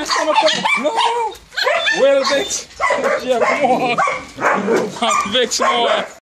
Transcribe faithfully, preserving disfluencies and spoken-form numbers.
Vex, come on. No. Well, Vex. Yeah, come on. Vex more.